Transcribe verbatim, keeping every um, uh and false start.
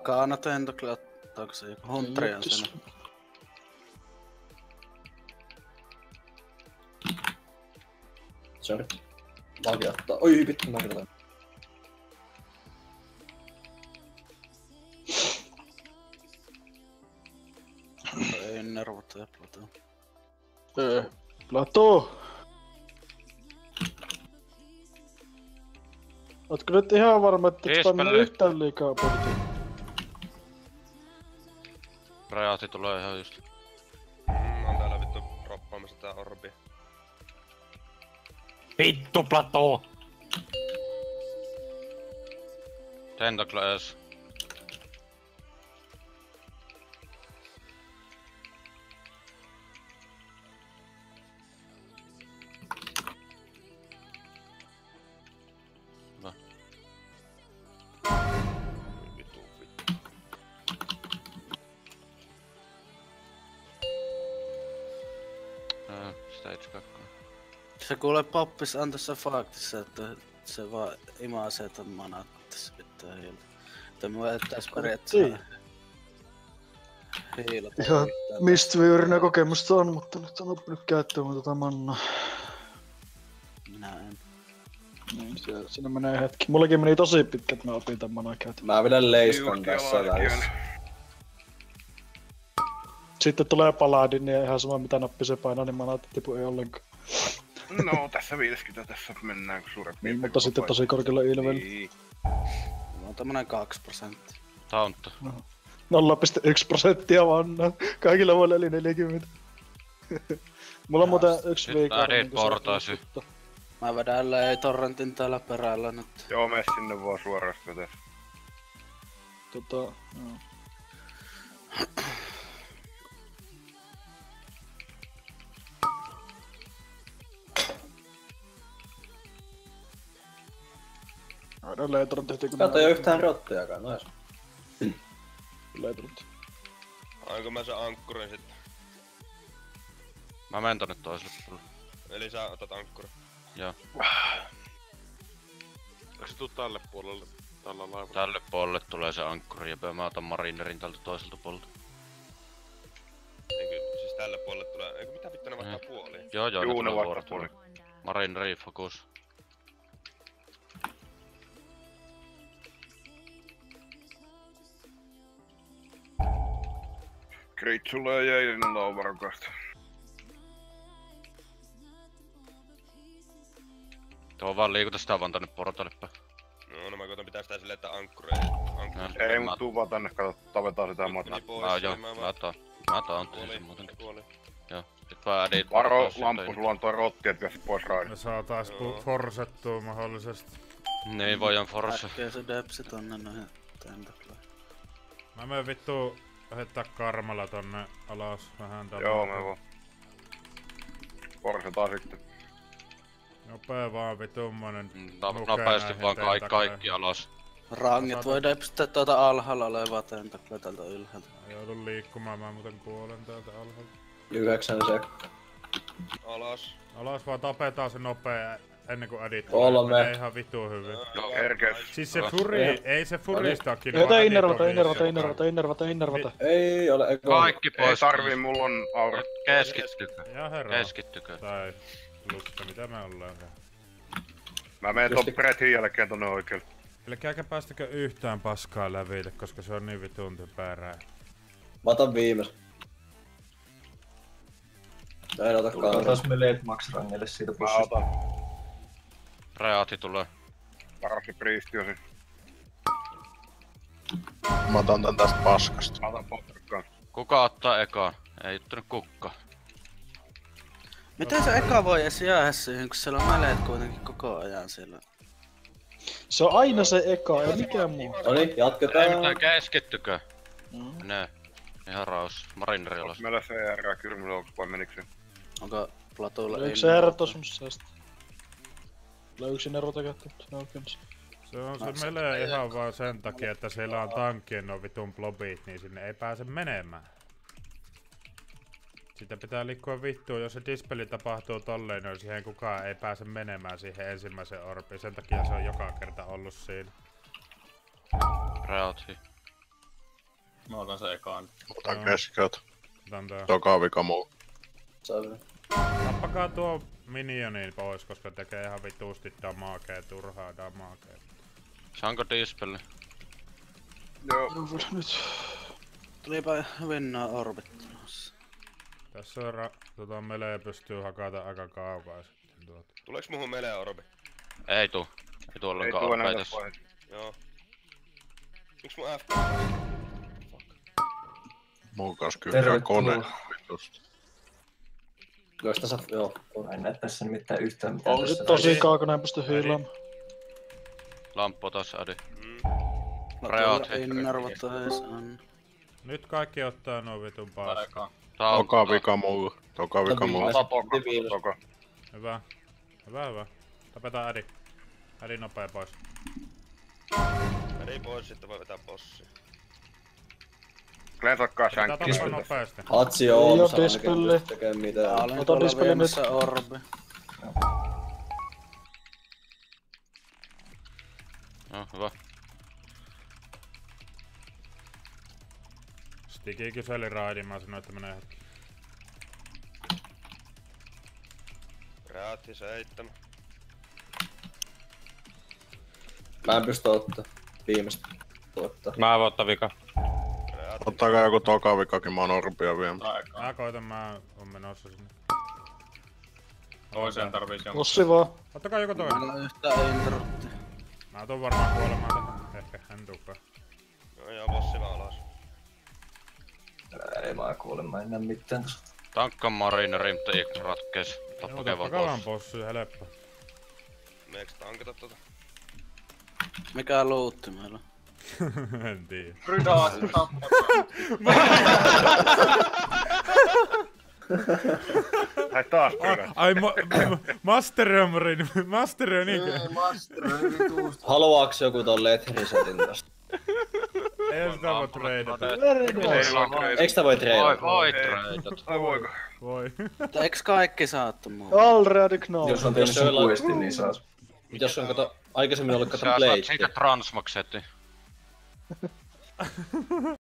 Kaana Tentacle ottaako se joku Hunteri on siinä? Sorry. Magi ottaa. Oi vittu, Magi ottaa. Ei nervota ja Plateau. Öö, Plateau! Ootko nyt ihan varma, että et panna yhtään liikaa portiin? Rajaati tulee ihan just. Mm, on täällä vittu droppaamassa tää orbi. Vittu Plateau! Tentacle ees. Hyvä. Vittu, vittu. Ää, stage kakkonen. Se kuulee poppis antaa se faktissa, että se vaan imaasee ton manat tässä pitää hiiltä. Että mua ettäis periaatteessa hiilata. Ihan Mistweaverina kokemusta on, mutta nyt on oppinut käyttämään tota mannaa. Minä en. Niin, se, siinä menee hetki. Mullakin meni tosi pitkä, että mä opin tän manaa käyttämään. Mä vedän leiskan tässä välissä. Sitten tulee Paladin ja ihan sama mitä nappi se painaa, niin manat tipu ei ollenkaan. No tässä viisikymmentä tässä mennään suurin piirtein. Mutta sitten tosi korkealla ilmeellä. Niin. Mulla on tämmönen kaksi prosenttia. Tauntta. nolla pilkku yksi prosenttia vannaa. Kaikilla muilla eli neljäkymmentä. Mulla on muuten yksi viikko. Ädit portaisi. Mä vedän lei torrentin täällä perällä nyt. Joo, mene sinne vaan suoraan tässä. Tota, joo. Aina leitorontti heti kun... Kato ei oo yhtään rottejakaan, nois. Leitorontti. Ainko mä sen ankkurin sitten? Mä menen tonne toiselle puolelle. Eli sä otat ankkurin? Joo. Eikö se tuu tälle puolelle? Tällä laivalla? Tälle puolelle tulee se ankkuri ja mä otan marinerin tältä toiselta puolelta. Eikö siis tälle puolelle tulee? Eikö mitä vittu ne vastaa Mm. puoliin? Joo joo, Juu, ne ne tulee vastaa vuorot. Marineri focus. Kritsulla ja Jeilinalla on varukasta. Tuo vaan liikuta sitä vaan tonne portaille päin. No, no mä koitan pitää sitä silleen, että ankkuri ei... Ankkuri Ei mut tuu vaan tänne, kato, tapetaan sitä mataa. meni pois, Ah, niin joo, mä mä vaan... otan. Mä otan Kuoli, sen muutenkin. kuoli. Joo. Sit vaan ädit Varo portaille lamppu, sitten. sulla on toi rotti, et pääsit pois raidin. Me saatais Joo. forsettua mahdollisesti. Niin voidaan force. Äkkiä se depsi tonne noihin Tentacleen. Mä menen vittu heittää karmalla tonne alas vähän tällä. Joo, me vaan. Forsetaan sitten. Nopee vaan vitummonen. No, lukee nopeasti näihin vaan kaikki, Tentacleen. kaikki alas. Rangit voi depsitä tuota alhaalla olevaa Tentacle tältä ylhäältä. Mä joudun liikkumaan, mä muuten kuolen täältä alhaalta. Yhdeksän sekkaa. Alas. Alas vaan tapetaan se nopee ennen kuin adit Kolme. menee ihan vittu hyvin. Joo. Herkes. Siis se Joo. Fury, Ei. ei se Furistakin Ei, vaan ei adit nervata, on ei nervata, ei viisi nervata, ei nervata, ei nervata. Ei ole, eikö Kaikki Ei pois. tarvii, mulla on aura. Keskittykö? Ja herra. Keskittykö? Tai lukka, mitä me ollaan. Mä menen ton Bretin jälkeen tonne oikealle. Eli eikä päästäkö yhtään paskaa läville, koska se on niin vitun typerää. Mä otan viimeisen. Mä en ota Tulkaa kantaa. taas meleet Max Rangelle siitä Mä pussista. otan. Reaati tulee. Parassi priisti on siinä. Mä otan tän tästä paskasta. Mä otan Potterkaan. Kuka ottaa ekaan? Ei juttunut kukka. Miten se eka voi edes jäädä siihen, kun siellä on meleet kuitenkin koko ajan siellä? Se on aina se eka, ei mikään muu. Noniin, Ei jatketaan. mitään, keskittykö? Mm. Menee. Ihan raus. Marineri alas. Onks meillä C R kyrmylouks vai menikö se? Onko Platoulla Löyks se erot tossa mun sisästä? Löyks sinne rota käyttänyt? Ne on kyllä se. Se on se melee ihan vaan sen takia, että siellä on tankkien no vitun blobit, niin sinne ei pääse menemään. Sitä pitää liikkua vittuun, jos se dispeli tapahtuu tolleen, niin siihen kukaan ei pääse menemään siihen ensimmäiseen orbiin. Sen takia se on joka kerta ollut siinä. Reaati. Mä otan se ekaan. Otan Joo. keskiöt. Otan tää. Toka vika muu. Selvä. Tappakaa tuo minioni pois, koska tekee ihan vituusti damakea, turhaa damakea. Saanko dispelle? Joo. Nyt. Tulipa Venna Orbittamassa. Tässä on ra- tota melee pystyy hakata aika kaukaa sitten tuota. Tuleeks muhun melee orbi? Ei tuu. Ei tuu Ei ollenkaan tuo orbeja näytä tässä. pois. Joo. Onks mun F? Muu kanssa kyllä kone. Vitusti. Jos tässä, joo. Mä en näe tässä nimittäin yhtään mitään. On tässä se tosi välissä. kaukana, en pysty hiilaamaan. Lamppu taas Adi. Mm. Rajaat Ei narvata ees on. Nyt kaikki ottaa nuo vitun paas. Aikaa. Tää on... Toka vika muu. Toka vika muu. Viimeistä. Toka. Viimeistä. Toka. Hyvä. Hyvä, hyvä. Tapetaan Adi. Adi nopea pois. Meni pois, sitten voi vetää bossia. Glenn sakkaa Pitää shankkiin. tappaa nopeasti. Hatsi Ei on, oo saa dispelli. oikein tekee mitään. Mä olen Ota tuolla dispelin viemässä nyt. Orbi. Joo, hyvä. Stiki kyseli raidin, mä sanoin, että menee hetki. Räätti seitsemän. Mä en pysty ottaa. Viimeistä tuottaa. Mä voin ottaa vika. Räätti. Ottakaa joku toka vikakin, mä oon orpia viemässä. Aikaa. Mä koitan, mä oon menossa sinne. Toiseen tarvii jonkun. Pussi vaan. Ottakaa joku toinen. Meillä on yhtä interrutti. Mä tuun varmaan kuolemaan tähän. Ehkä en tuukaan. Joo, joo, bossi vaan alas. Ei mä kuule, mä en näe mitään tossa. Tankka marineri, mutta ei ratkees. Tappakaa vaan Tappakaa vaan boss. bossi, helppo. Meeks tankata tota? Mikä luutti meillä on? En tiedä. Rydaat, Ai taas pyydän. Ai ma- ma- Master on marin, Master on niinkö? Haluaaks joku ton Letrisetin tästä? Ei sitä voi treidata. Ei vaan trade. Eiks tää voi Voi, treidata? voi treidat. Ai voiko? Voi. Mutta eiks kaikki saattu muuta? Already known. jos on tehnyt Jos sen jollain- questin, niin saas. Jos on kato, aikaisemmin ollut Sä kato saat Blade. siitä transmaksetti.